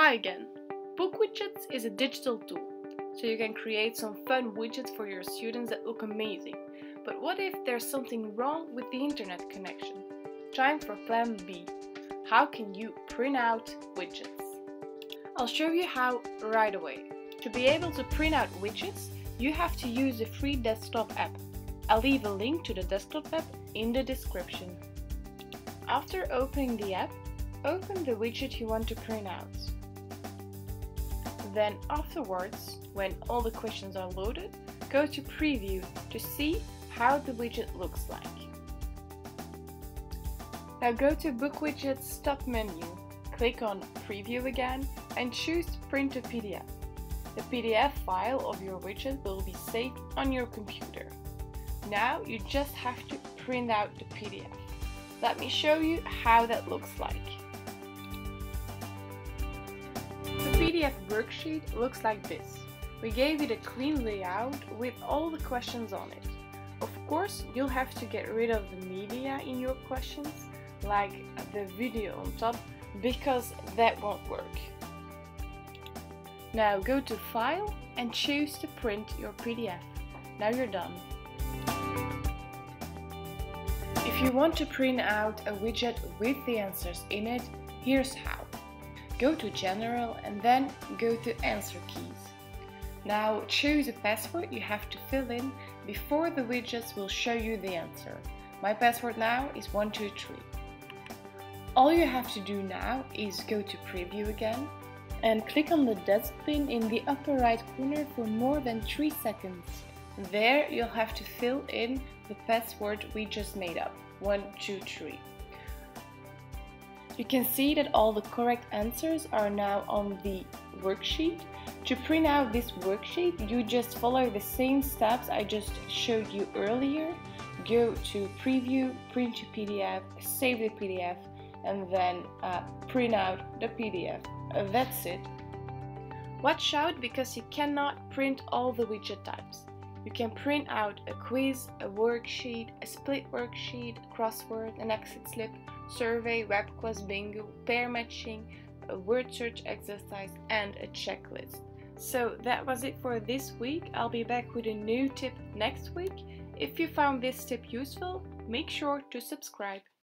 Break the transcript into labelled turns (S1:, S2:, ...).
S1: Hi again! BookWidgets is a digital tool, so you can create some fun widgets for your students that look amazing. But what if there's something wrong with the internet connection? Time for plan B. How can you print out widgets? I'll show you how right away. To be able to print out widgets, you have to use the free desktop app. I'll leave a link to the desktop app in the description. After opening the app, open the widget you want to print out. Then afterwards, when all the questions are loaded, go to Preview to see how the widget looks like. Now go to BookWidgets top menu, click on Preview again and choose Print a PDF. The PDF file of your widget will be saved on your computer. Now you just have to print out the PDF. Let me show you how that looks like. The PDF worksheet looks like this. We gave it a clean layout with all the questions on it. Of course, you'll have to get rid of the media in your questions, like the video on top, because that won't work. Now go to File and choose to print your PDF. Now you're done. If you want to print out a widget with the answers in it, here's how. Go to General and then go to Answer Keys. Now choose a password you have to fill in before the widgets will show you the answer. My password now is 123. All you have to do now is go to Preview again and click on the dustbin in the upper right corner for more than 3 seconds. There you'll have to fill in the password we just made up, 123. You can see that all the correct answers are now on the worksheet. To print out this worksheet, you just follow the same steps I just showed you earlier. Go to Preview, Print to PDF, save the PDF, and then print out the PDF. That's it. Watch out because you cannot print all the widget types. You can print out a quiz, a worksheet, a split worksheet, a crossword, an exit slip, survey, web quiz, bingo, pair matching, a word search exercise, and a checklist. So that was it for this week. I'll be back with a new tip next week. If you found this tip useful, make sure to subscribe.